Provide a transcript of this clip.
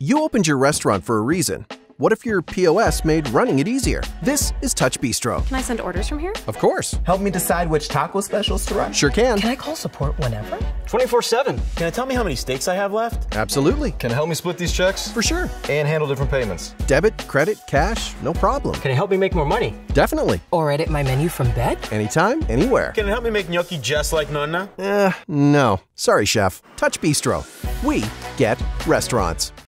You opened your restaurant for a reason. What if your POS made running it easier? This is TouchBistro. Can I send orders from here? Of course. Help me decide which taco specials to run? Sure can. Can I call support whenever? 24/7. Can it tell me how many steaks I have left? Absolutely. Can it help me split these checks? For sure. And handle different payments? Debit, credit, cash, no problem. Can it help me make more money? Definitely. Or edit my menu from bed? Anytime, anywhere. Can it help me make gnocchi just like Nonna? No. Sorry, chef. TouchBistro. We get restaurants.